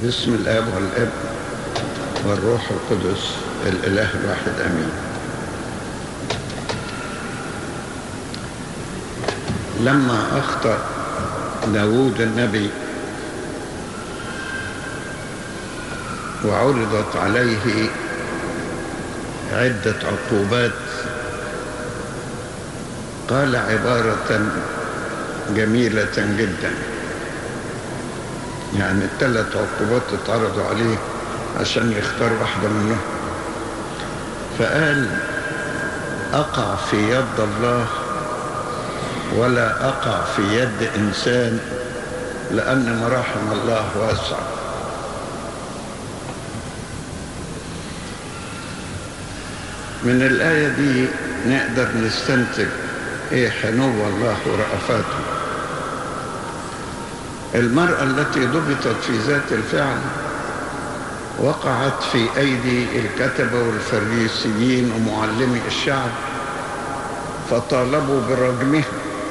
باسم الآب والابن والروح القدس الإله الواحد آمين. لما أخطأ داود النبي وعرضت عليه عدة عقوبات، قال عبارة جميلة جدا. يعني الثلاث عقوبات اتعرضوا عليه عشان يختار واحدة منهم، فقال: أقع في يد الله ولا أقع في يد إنسان، لأن مراحم الله واسعة. من الآية دي نقدر نستنتج إيه حنو الله ورأفاته. المرأة التي ضبطت في ذات الفعل وقعت في أيدي الكتبة والفريسيين ومعلمي الشعب، فطالبوا برجمها،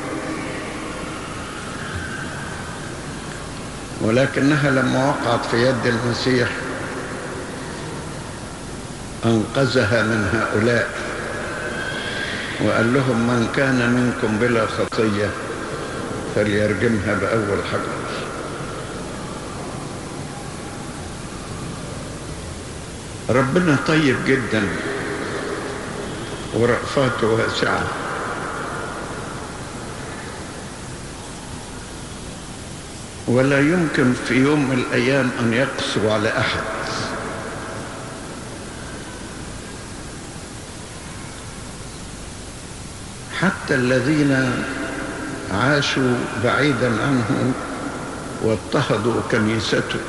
ولكنها لما وقعت في يد المسيح أنقذها من هؤلاء وقال لهم: من كان منكم بلا خطية فليرجمها بأول حجر. ربنا طيب جدا ورأفاته واسعة، ولا يمكن في يوم من الأيام أن يقسو على أحد. حتى الذين عاشوا بعيدا عنه واضطهدوا كنيسته،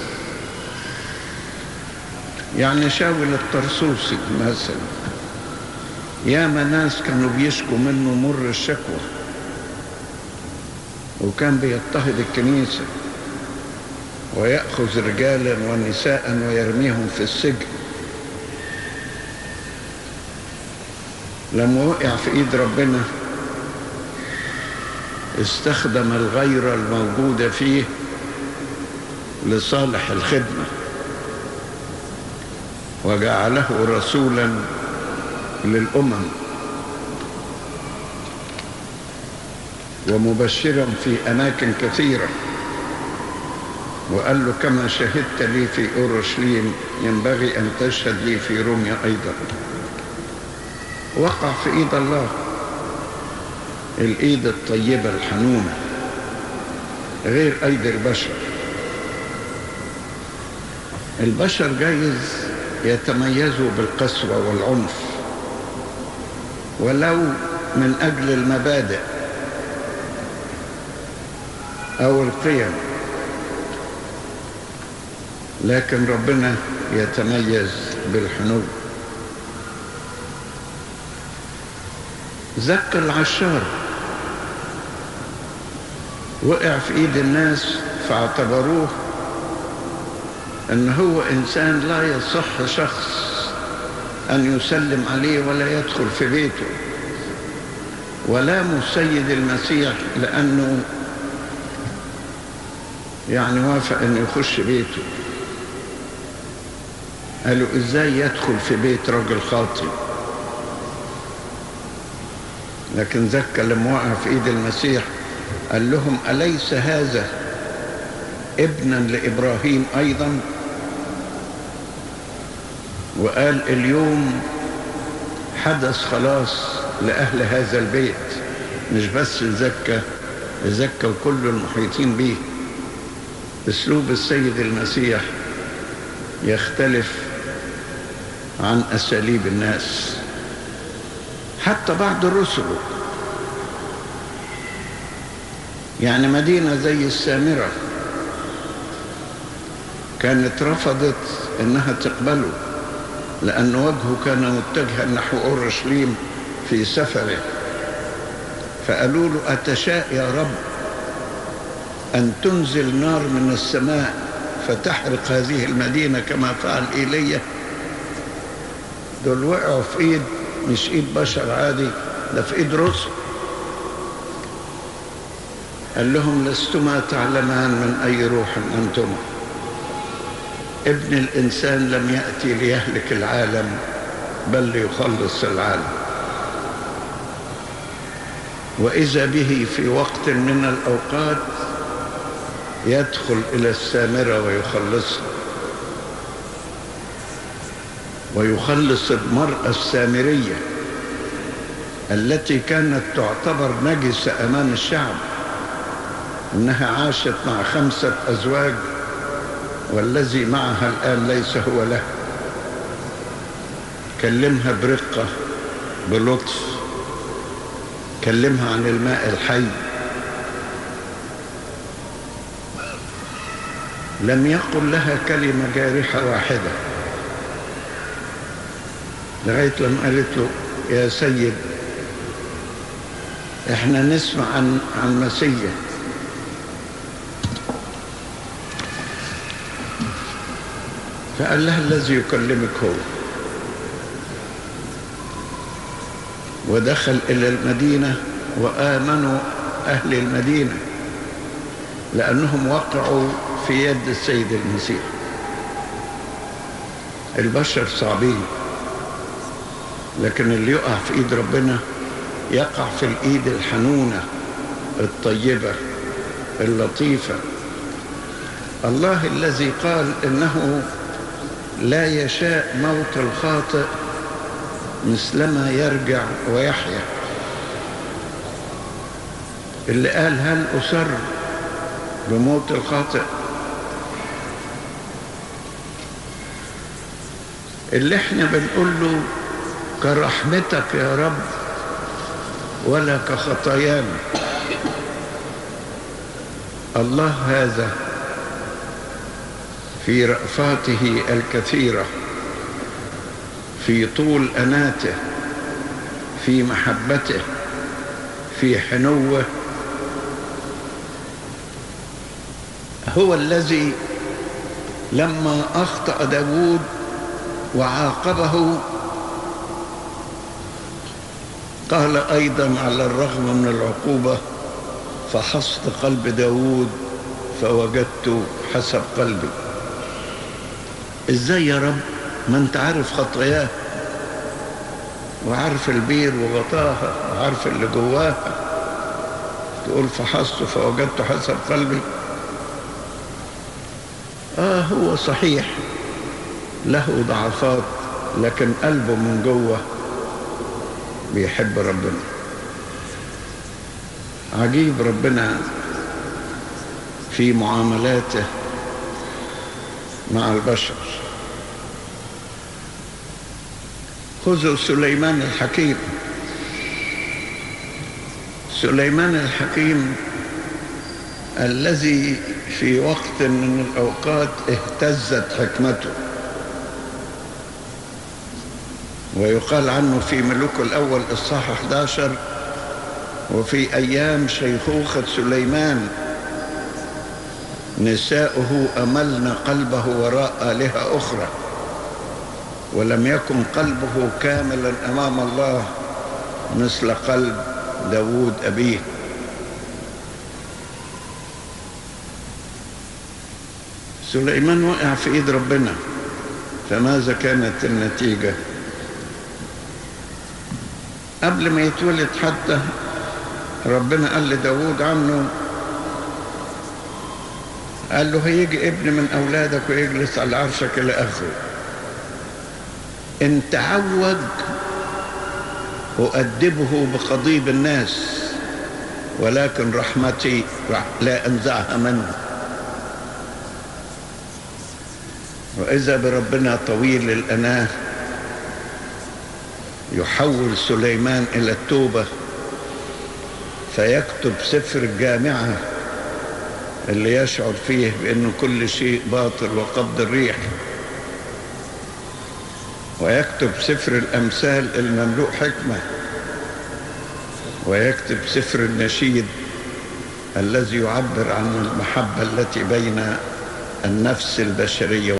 يعني شاول الطرسوسي مثلا، ياما ناس كانوا بيشكوا منه مر الشكوى، وكان بيضطهد الكنيسة ويأخذ رجالا ونساء ويرميهم في السجن. لما وقع في ايد ربنا استخدم الغيرة الموجودة فيه لصالح الخدمة، وجعله رسولا للأمم ومبشرا في أماكن كثيرة. وقال له: كما شهدت لي في أورشليم ينبغي أن تشهد لي في روميا أيضا. وقع في إيد الله، الإيد الطيبة الحنونة، غير أيدي البشر. البشر جايز يتميزوا بالقسوة والعنف ولو من أجل المبادئ أو القيم، لكن ربنا يتميز بالحنو. زكى العشار وقع في ايد الناس فاعتبروه ان هو انسان لا يصح شخص ان يسلم عليه ولا يدخل في بيته، ولاموا السيد المسيح لانه يعني وافق انه يخش بيته. قالوا: ازاي يدخل في بيت رجل خاطئ؟ لكن زكى لما وقع في ايد المسيح قال لهم: أليس هذا ابنا لإبراهيم أيضا؟ وقال: اليوم حدث خلاص لأهل هذا البيت. مش بس زكى وكل المحيطين به. أسلوب السيد المسيح يختلف عن أساليب الناس. حتى بعض الرسل، يعني مدينة زي السامرة كانت رفضت انها تقبله لأن وجهه كان متجها نحو أورشليم في سفره، فقالوا له: أتشاء يا رب أن تنزل نار من السماء فتحرق هذه المدينة كما فعل إيليا؟ دول وقعوا في ايد، مش ايد بشر عادي، ده في ايد رسل. قال لهم: لستما تعلمان من أي روح أنتما. ابن الإنسان لم يأتي ليهلك العالم بل ليخلص العالم. وإذا به في وقت من الأوقات يدخل إلى السامرة ويخلصها، ويخلص المرأة السامرية التي كانت تعتبر نجسة أمام الشعب، إنها عاشت مع 5 أزواج والذي معها الآن ليس هو له. كلمها برقة بلطف، كلمها عن الماء الحي، لم يقل لها كلمة جارحة واحدة، لغاية لما قالت له يا سيد احنا نسمع عن مسيح، فقال لها الذي يكلمك هو. ودخل إلى المدينة وآمنوا أهل المدينة لأنهم وقعوا في يد السيد المسيح. البشر صعبين، لكن اللي يقع في إيد ربنا يقع في الإيد الحنونة الطيبة اللطيفة. الله الذي قال إنه لا يشاء موت الخاطئ مثلما يرجع ويحيا، اللي قال هل أسر بموت الخاطئ، اللي احنا بنقول له كرحمتك يا رب ولا كخطايانا. الله هذا في رأفاته الكثيرة، في طول أناته، في محبته، في حنوه، هو الذي لما أخطأ داود وعاقبه قال أيضا على الرغم من العقوبة فحصت قلب داود فوجدت حسب قلبي. إزاي يا رب؟ ما أنت عارف خطاياه وعارف البير وغطاها وعارف اللي جواها، تقول فحصت فوجدت حسب قلبي؟ هو صحيح له ضعفات، لكن قلبه من جوه بيحب ربنا. عجيب ربنا في معاملاته مع البشر. خذوا سليمان الحكيم. سليمان الحكيم الذي في وقت من الأوقات اهتزت حكمته، ويقال عنه في ملوك الأول إصحاح 11 وفي أيام شيخوخة سليمان نساؤه أملن قلبه وراء آلهة أخرى، ولم يكن قلبه كاملا أمام الله مثل قلب داود أبيه. سليمان وقع في إيد ربنا، فماذا كانت النتيجة؟ قبل ما يتولد حتى ربنا قال لداود عنه، قال له هيجي ابن من أولادك ويجلس على عرشك إلى آخره، إن تعوج أؤدبه بقضيب الناس ولكن رحمتي لا أنزعها منه. وإذا بربنا طويل الأناه يحول سليمان إلى التوبة، فيكتب سفر الجامعة اللي يشعر فيه بأنه كل شيء باطل وقبض الريح، ويكتب سفر الأمثال المملوء حكمة، ويكتب سفر النشيد الذي يعبر عن المحبة التي بين النفس البشرية